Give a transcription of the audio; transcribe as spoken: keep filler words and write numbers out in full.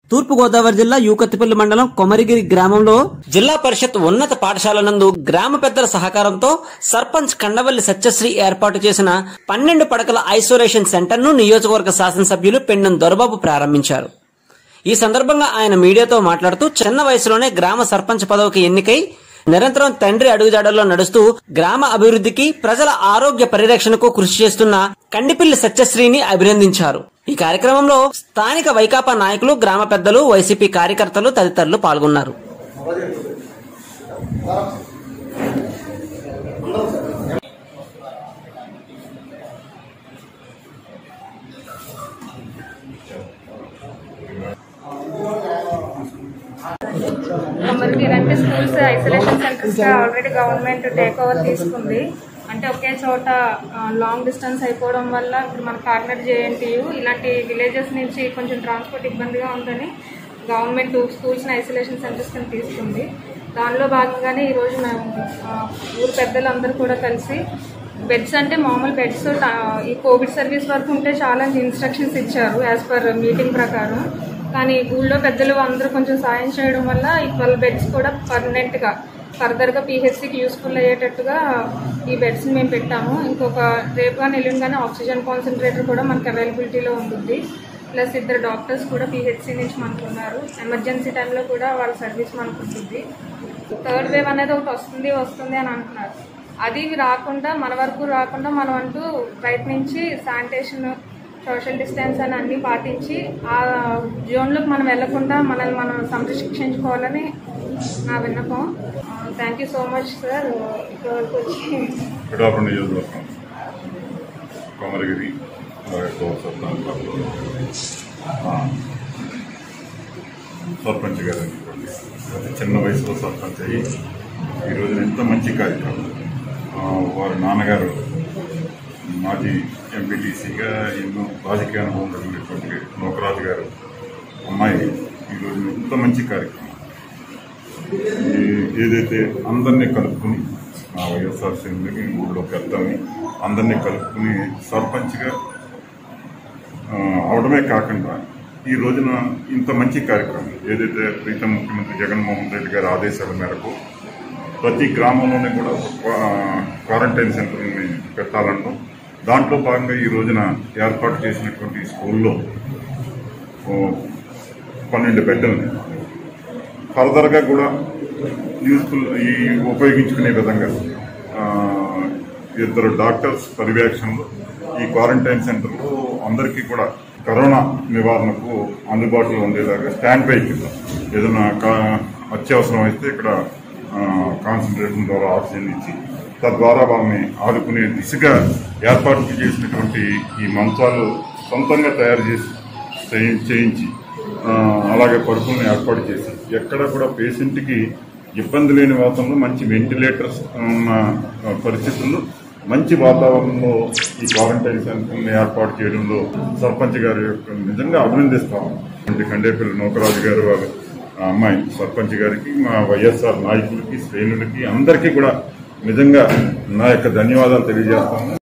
తూర్పు గోదావరి జిల్లా యూకత్తిపల్లి మండలం కొమరిగిరి గ్రామంలో జిల్లా పరిషత్ ఉన్నత పాఠశాల నందు గ్రామ పెద్దల సహకారంతో సర్పంచ్ కండవల్లి సత్యశ్రీ ఏర్పాటు చేసిన పన్నెండు పడకల ఐసోలేషన్ సెంటర్ ను నియోజకవర్గ శాసనసభ్యులు పెండెం దొరబాబు ప్రారంభించారు. ఈ సందర్భంగా ఆయన మీడియాతో మాట్లాడుతూ చిన్న వయసులోనే గ్రామ సర్పంచ్ పదవికి ఎన్నికై నిరంతరం తండ్రి అడుగుజాడల్లో నడుస్తూ గ్రామ అభివృద్ధికి ప్రజల ఆరోగ్య పరిరక్షణకు కృషి చేస్తున్న కండిపిల్లి సత్యశ్రీని అభినందించారు. ఈ కార్యక్రమంలో స్థానిక వైకాపా నాయకులు, గ్రామ పెద్దలు, వైసీపీ కార్యకర్తలు తదితరులు పాల్గొన్నారు. అంటే స్కూల్స్ ఐసోలేషన్ సెంటర్స్ గా ఆల్రెడీ గవర్నమెంట్ టేక్ ఓవర్ తీసుకుంది. అంటే ఒకే చోట లాంగ్ డిస్టెన్స్ అయిపోవడం వల్ల ఇప్పుడు మన కాకినాడ జేఎన్టీయు ఇలాంటి విలేజెస్ నుంచి కొంచెం ట్రాన్స్పోర్ట్ ఇబ్బందిగా ఉందని గవర్నమెంట్ స్కూల్స్ని ఐసోలేషన్ సెంటర్స్ కింద తీసుకుంది. దానిలో భాగంగానే ఈరోజు మేము ఊరు పెద్దలందరూ కూడా కలిసి బెడ్స్ అంటే మామూలు బెడ్స్ ఈ కోవిడ్ సర్వీస్ వరకు ఉంటే చాలా ఇన్స్ట్రక్షన్స్ ఇచ్చారు యాజ్ పర్ మీటింగ్ ప్రకారం. కానీ ఊళ్ళో పెద్దలు అందరూ కొంచెం సాయం చేయడం వల్ల ఈ ట్వెల్వ్ బెడ్స్ కూడా పర్మనెంట్గా ఫర్దర్గా పీహెచ్సీకి యూస్ఫుల్ అయ్యేటట్టుగా ఈ బెడ్స్ని మేము పెట్టాము. ఇంకొక రేపు కానీ ఎల్లుండి కానీ ఆక్సిజన్ కాన్సన్ట్రేటర్ కూడా మనకు అవైలబిలిటీలో ఉంటుంది. ప్లస్ ఇద్దరు డాక్టర్స్ కూడా పీహెచ్సీ నుంచి మనకు ఉన్నారు. ఎమర్జెన్సీ టైంలో కూడా వాళ్ళ సర్వీస్ మనకు ఉంటుంది. థర్డ్ వేవ్ అనేది ఒకటి వస్తుంది వస్తుంది అని అంటున్నారు. అది రాకుండా మన వరకు రాకుండా మనం అంటూ ప్రయత్నించి శానిటేషన్, సోషల్ డిస్టెన్స్ అని అన్ని పాటించి ఆ జోన్లోకి మనం వెళ్లకుండా మనల్ని మనం సంరక్షించుకోవాలని నా విన్నపం. Thank you so much sir. ఇప్పటివరకు వచ్చి కొమరగిరి సర్పంచ్ గారు చిన్న వయసులో సర్పంచ్ అయ్యి ఈరోజు ఎంత మంచి కార్యక్రమం. వారి నాన్నగారు మాజీ ఎంపీటీసీగా ఎన్నో రాజకీయ అనుభవం కలిగినటువంటి నోకరాజు గారు అమ్మాయి ఈరోజు ఎంత మంచి కార్యక్రమం. ఏదైతే అందరినీ కలుపుకుని ఆ వైఎస్ఆర్సీపీ ఊళ్ళో పెద్దల్ని అందరినీ కలుపుకుని సర్పంచ్గా అవడమే కాకుండా ఈ రోజున ఇంత మంచి కార్యక్రమం ఏదైతే ప్రీతం ముఖ్యమంత్రి జగన్మోహన్ రెడ్డి గారి ఆదేశాల మేరకు ప్రతి గ్రామంలోనే కూడా క్వారంటైన్ సెంటర్ని పెట్టాలన్నాం. దాంట్లో భాగంగా ఈ రోజున ఏర్పాటు చేసినటువంటి స్కూల్లో పన్నెండు బెడ్డల్ని ఫర్దర్గా కూడా యూస్ఫుల్ ఈ ఉపయోగించుకునే విధంగా ఇద్దరు డాక్టర్స్ పర్యవేక్షణలో ఈ క్వారంటైన్ సెంటర్లో అందరికీ కూడా కరోనా నివారణకు అందుబాటులో ఉండేలాగా స్టాండ్ బై కింద ఏదైనా అత్యవసరం అయితే ఇక్కడ కాన్సన్ట్రేషన్ ద్వారా ఆక్సిజన్ ఇచ్చి తద్వారా వాళ్ళని ఆదుకునే దిశగా ఏర్పాటు చేసినటువంటి ఈ మంచాలు సొంతంగా తయారు చేసి చేయించి అలాగే పరుపులను ఏర్పాటు చేసి ఎక్కడ కూడా పేషెంట్కి ఇబ్బంది లేని వాతావరణంలో మంచి వెంటిలేటర్స్ ఉన్న పరిస్థితుల్లో మంచి వాతావరణంలో ఈ క్వారంటైన్ సెంటర్ని ఏర్పాటు చేయడంలో సర్పంచ్ గారి యొక్క నిజంగా అభినందిస్తాము. అంటే కండేపల్లి నోకరాజు గారు వాళ్ళ అమ్మాయి సర్పంచ్ గారికి, మా వైఎస్ఆర్ నాయకులకి, శ్రేణులకి అందరికీ కూడా నిజంగా నా యొక్క ధన్యవాదాలు తెలియజేస్తాను.